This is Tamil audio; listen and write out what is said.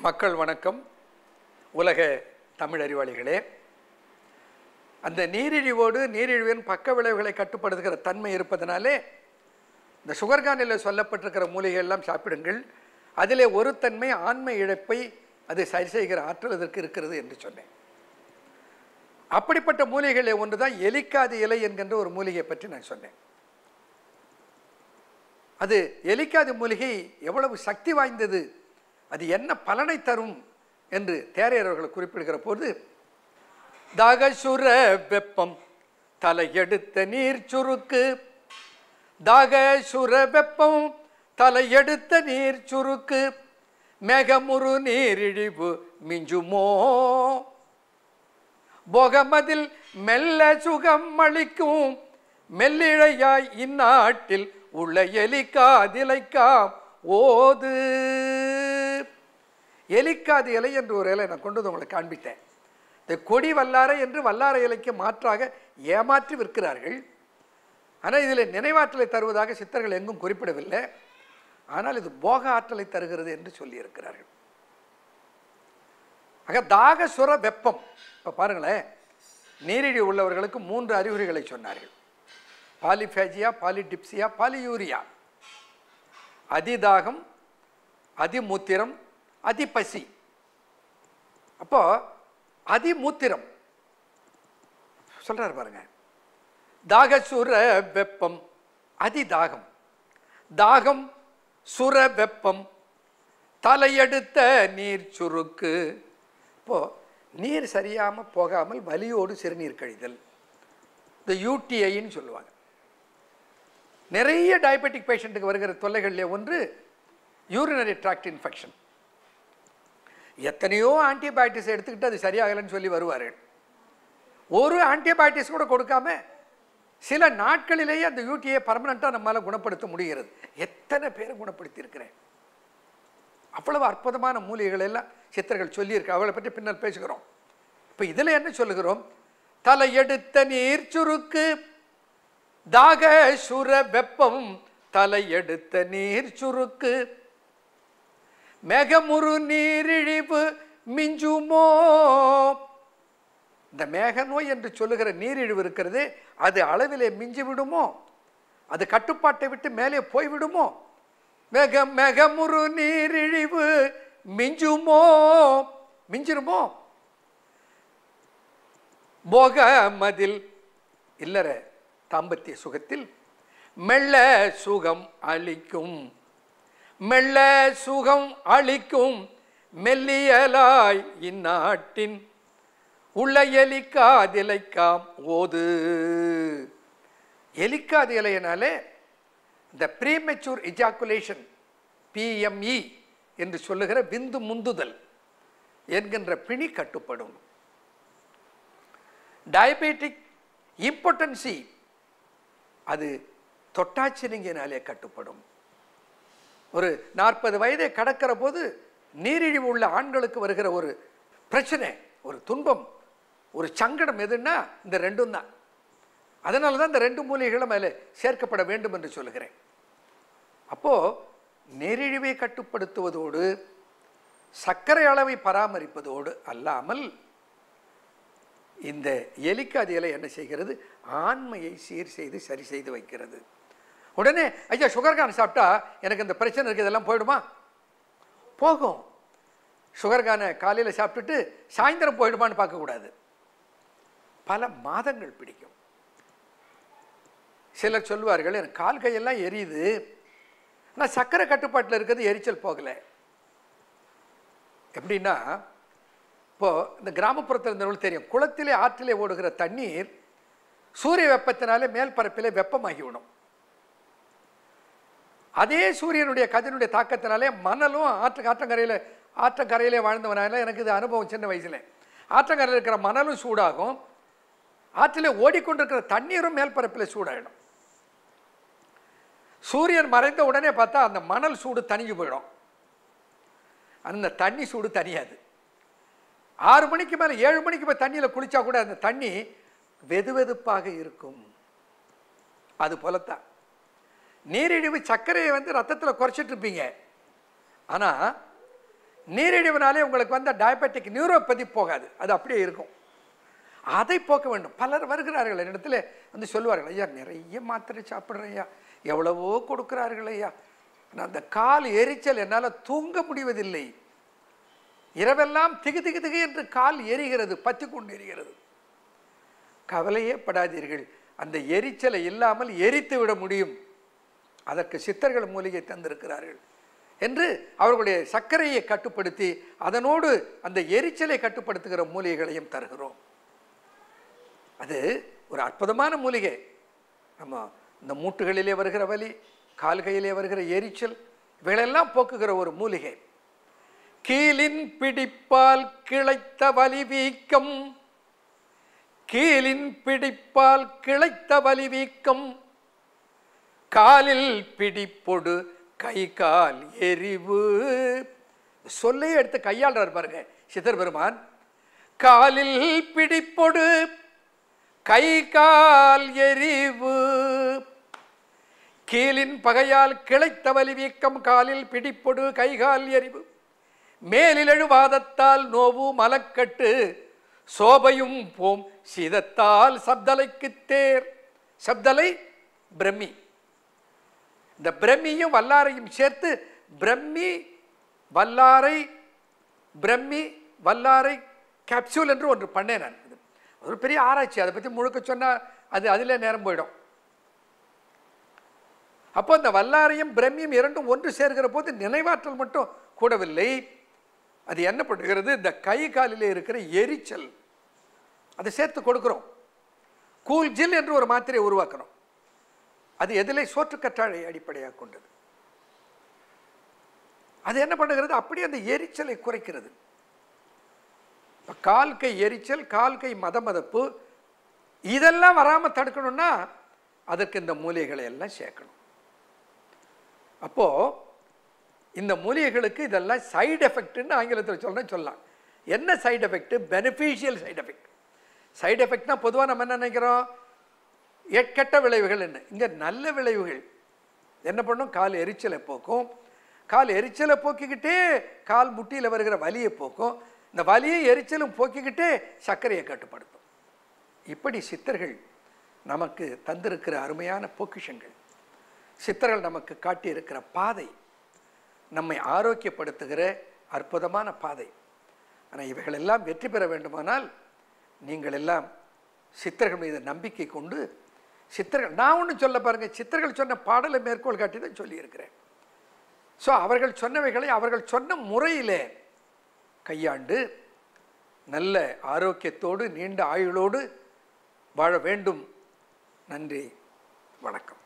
மக்கள் வணக்கம். உலக தமிழ் அறிவாளிகளே, அந்த நீரிழிவோடு நீரிழிவின் பக்க விளைவுகளை கட்டுப்படுத்துகிற தன்மை இருப்பதனாலே இந்த சுகர்கானில் சொல்லப்பட்டிருக்கிற மூலிகை எல்லாம் சாப்பிடுங்கள். அதிலே ஒரு தன்மை ஆண்மை இழப்பை அது சரி செய்கிற ஆற்றல் அதற்கு இருக்கிறது என்று சொன்னேன். அப்படிப்பட்ட மூலிகைகளை ஒன்று தான் எலிக்காது இலை என்கின்ற ஒரு மூலிகையை பற்றி நான் சொன்னேன். அது எலிக்காது மூலிகை எவ்வளவு சக்தி வாய்ந்தது, அது என்ன பலனை தரும் என்று தேரையர் அவர்கள் குறிப்பிடுகிற போது, தாகசுர வெப்பம் தலையெடுத்த நீர் சுருக்கு, தாகசுர வெப்பம் தலையெடுத்த நீர் சுருக்கு, மேகமுறு நீரிழிவு மிஞ்சுமோ, போகமதில் மெல்ல சுகம் அளிக்கும் மெல்லிழையாய் இந்நாட்டில் உள்ள எலிக்காதிலைக்காம் ஓது. எலிக்காது இலை என்று ஒரு இலை நான் கொண்டு வந்து உங்களை காண்பித்தேன். இந்த கொடி வல்லாரை என்று வல்லாரை இலைக்கு மாற்றாக ஏமாற்றி விற்கிறார்கள். ஆனால் இதில் நினைவாற்றலை தருவதாக சித்தர்கள் எங்கும் குறிப்பிடவில்லை. ஆனால் இது போக ஆற்றலை தருகிறது என்று சொல்லியிருக்கிறார்கள். ஆக தாகசுர வெப்பம். இப்போ பாருங்களேன், நீரிழிவு உள்ளவர்களுக்கு 3 அறிகுறிகளை சொன்னார்கள். Polyphagia, polydipsia, polyuria. அதிதாகம், அதிமூத்திரம், அதிபசி. அப்போ அதிமூத்திரம் சொல்றாரு பாருங்க. தாகசுர வெப்பம், அதிதாகம், தாகம் சுர வெப்பம், தலையெடுத்த நீர் சுருக்கு. இப்போ நீர் சரியாமல் போகாமல் வலியோடு சிறுநீர் கழிதல், இந்த யூடிஐன்னு சொல்லுவாங்க. நிறைய டயபெட்டிக் பேஷண்ட்டுக்கு வருகிற தொல்லைகளில் ஒன்று யூரினரி ட்ராக்ட் இன்ஃபெக்ஷன். எத்தனையோ ஆன்டிபயோட்டிக்ஸ் எடுத்துக்கிட்டு அது சரியாகலைன்னு சொல்லி வருவார்கள். ஒரு ஆன்டிபயோட்டிக்ஸ் கூட கொடுக்காம சில நாட்களிலேயே அந்த யூடிஐ பர்மனெண்ட்டாக நம்மளால் குணப்படுத்த முடிகிறது. எத்தனை பேரை குணப்படுத்தியிருக்கிறேன். அவ்வளவு அற்புதமான மூலிகைகள் எல்லாம் சித்தர்கள் சொல்லியிருக்கு. அவளை பற்றி பின்னால் பேசுகிறோம். இப்போ இதில் என்ன சொல்லுகிறோம்? தலையெடுத்த நீர் சுருக்கு, தாகசுர வெப்பம் தலையெடுத்த நீர் சுருக்கு, மேகமுறு நீரிழிவு மிஞ்சுமோ. இந்த மேக நோய் என்று சொல்லுகிற நீரிழிவு இருக்கிறது, அது அளவிலே மிஞ்சி விடுமோ, அது கட்டுப்பாட்டை விட்டு மேலே போய்விடுமோ. மேகமுறு நீரிழிவு மிஞ்சுமோ, மிஞ்சிருமோ. போகமதில் இல்லற தாம்பத்திய சுகத்தில் மெல்ல சுகம் அளிக்கும், மெல்ல சுகம் அளிக்கும் மெல்லியலாய் இந்நாட்டின் உள்ள எலிக்காதிலைக்காம் ஓது. எலிக்காது இலையினாலே இந்த ப்ரீமெச்சூர் இஜாக்குலேஷன், PME என்று சொல்லுகிற விந்து முந்துதல் என்கின்ற பிணி கட்டுப்படும். டயபெட்டிக் இம்பார்ட்டன்சி அது தொட்டாச்சினிங்கினாலே கட்டுப்படும். ஒரு 40 வயதை கடக்கிற போது நீரிழிவு உள்ள ஆண்களுக்கு வருகிற ஒரு பிரச்சனை, ஒரு துன்பம், ஒரு சங்கடம் எதுன்னா இந்த ரெண்டும் தான். அதனால தான் இந்த 2 மூலிகைகளும் அதில் சேர்க்கப்பட வேண்டும் என்று சொல்லுகிறேன். அப்போது நீரிழிவை கட்டுப்படுத்துவதோடு சர்க்கரை அளவை பராமரிப்பதோடு அல்லாமல் இந்த எலிக்காது இலை என்ன செய்கிறது? ஆண்மையை சீர் செய்து சரி செய்து வைக்கிறது. உடனே ஐயா சுகர்கான் சாப்பிட்டா எனக்கு இந்த பிரச்சனை இருக்குது, இதெல்லாம் போயிடுமா? போகும். சுகர்கானை காலையில் சாப்பிட்டுட்டு சாயந்தரம் போயிடுமான்னு பார்க்கக்கூடாது. பல மாதங்கள் பிடிக்கும். சிலர் சொல்லுவார்கள், எனக்கு கால் கையெல்லாம் எரியுது, நான் சர்க்கரை கட்டுப்பாட்டில் இருக்கிறது, எரிச்சல் போகலை. எப்படின்னா, இப்போது இந்த கிராமப்புறத்தில் இருந்தவங்களுக்கு தெரியும், குளத்திலே ஆற்றிலே ஓடுகிற தண்ணீர் சூரிய வெப்பத்தினாலே மேல் பரப்பிலே வெப்பமாகிவிடும். அதே சூரியனுடைய கதிரினுடைய தாக்கத்தினாலே மணலும் ஆற்றங்கரையிலே வாழ்ந்தவனால எனக்கு இது அனுபவம். சின்ன வயசில் ஆற்றங்கரையில் இருக்கிற மணலும் சூடாகும், ஆற்றிலே ஓடிக்கொண்டிருக்கிற தண்ணீரும் மேல் பரப்பில் சூடாகிடும். சூரியன் மறைந்த உடனே பார்த்தா அந்த மணல் சூடு தணிஞ்சு போயிடும், அந்த தண்ணி சூடு தனியாது. 6 மணிக்கு மேலே 7 மணிக்கு போய் தண்ணியில் குளிச்சா கூட அந்த தண்ணி வெது வெதுப்பாக இருக்கும். அது போலத்தான் நீரிழிவு சர்க்கரையை ரத்தத்தில் குறைச்சிட்டு இருப்பீங்க. ஆனால் நீரிழிவுனாலே உங்களுக்கு வந்த டயபெட்டிக் நியூரோபதி போகாது, அது அப்படியே இருக்கும். அதை போக்க வேண்டும். பலர் வருகிறார்கள் என்னிடத்துல வந்து சொல்லுவார்கள், ஐயா நிறைய மாத்திரை சாப்பிட்றேன் ஐயா, எவ்வளவோ கொடுக்குறார்கள் ஐயா, நான் அந்த கால் எரிச்சல் என்னால் தூங்க முடிவதில்லை, இரவெல்லாம் திகு திகு திகு என்று கால் எரிகிறது, பற்றி கொண்டு எரிகிறது. கவலையே படாதீர்கள், அந்த எரிச்சலை இல்லாமல் எரித்து விட முடியும், அதற்கு சித்தர்கள் மூலிகை தந்திருக்கிறார்கள் என்று அவர்களுடைய சர்க்கரையை கட்டுப்படுத்தி அதனோடு அந்த எரிச்சலை கட்டுப்படுத்துகிற மூலிகைகளையும் தருகிறோம். அது ஒரு அற்புதமான மூலிகை. நம்ம இந்த மூட்டுகளிலே வருகிற வலி, கால்கையிலே வருகிற எரிச்சல், இவைகளெல்லாம் போக்குகிற ஒரு மூலிகை. கீழின் பிடிப்பால் கிளைத்த வலி வீக்கம், கீழின் பிடிப்பால் கிளைத்த வலி வீக்கம், காலில் பிடிப்பொடு கை கால் எரிவு. சொல்லையே எடுத்து கையாளுறார் பாருங்க சித்தர் பெருமான். காலில் பிடிப்பொடு கை கால் எரிவு, கீழின் பகையால் கிளைத்த வலி வீக்கம், காலில் பிடிப்பொடு கைகால் எரிவு, மேலிலழு வாதத்தால் நோவு மலக்கட்டு, சோபையும் போம் சீதத்தால் சப்தலைக்கு தேர். சப்தலை பிரம்மி, இந்த பிரம்மியும் வல்லாரையும் சேர்த்து பிரம்மி வல்லாரை, பிரம்மி வல்லாரை கேப்சூல் என்று ஒன்று பண்ணேன் நான். ஒரு பெரிய ஆராய்ச்சி, அதை பற்றி முழுக்க சொன்னால் அது அதில் நேரம் போயிடும். அப்போ இந்த வல்லாரையும் பிரம்மியும் இரண்டும் ஒன்று சேர்கிற போது நினைவாற்றல் மட்டும் கூடவில்லை, அது என்ன பண்ணுகிறது, இந்த கை காலிலே இருக்கிற எரிச்சல் அதை சேர்த்து கொடுக்கிறோம். கூல் ஜில் என்று ஒரு மாத்திரையை உருவாக்கணும். அது எதிலே சோற்றுக்கற்றாழை அடிப்படையாக கொண்டது. அது என்ன பண்ணுகிறது, அப்படியே அந்த எரிச்சலை குறைக்கிறது. கால் கை எரிச்சல், கால் கை மதமதப்பு, இதெல்லாம் வராமல் தடுக்கணும்னா அதற்கு இந்த மூலிகைகளை எல்லாம் சேர்க்கணும். அப்போ இந்த மூலிகைகளுக்கு இதெல்லாம் சைடு எஃபெக்ட்னு ஆங்கிலத்தில் சொல்லலாம். என்ன side effect? Beneficial side effect. Side எஃபெக்ட்னா பொதுவாக நம்ம என்ன நினைக்கிறோம், கெட்ட விளைவுகள். என்ன இங்கே நல்ல விளைவுகள். என்ன பண்ணும், கால் எரிச்சலை போக்கும், கால் எரிச்சலை போக்கிக்கிட்டே கால் முட்டியில் வருகிற வலியை போக்கும், இந்த வலியை எரிச்சலும் போக்கிக்கிட்டே சர்க்கரையை கட்டுப்படுத்தும். இப்படி சித்தர்கள் நமக்கு தந்திருக்கிற அருமையான பொக்கிஷங்கள், சித்தர்கள் நமக்கு காட்டியிருக்கிற பாதை, நம்மை ஆரோக்கியப்படுத்துகிற அற்புதமான பாதை. ஆனால் இவைகளெல்லாம் வெற்றி பெற வேண்டுமானால் நீங்கள் எல்லாம் சித்தர்கள் மீது நம்பிக்கை கொண்டு, சித்தர்கள், நான் ஒன்று சொல்ல பாருங்கள், சித்தர்கள் சொன்ன பாடலை மேற்கோள் காட்டி தான் சொல்லியிருக்கிறேன். ஸோ அவர்கள் சொன்னவைகளை அவர்கள் சொன்ன முறையிலே கையாண்டு நல்ல ஆரோக்கியத்தோடு நீண்ட ஆயுளோடு வாழ வேண்டும். நன்றி, வணக்கம்.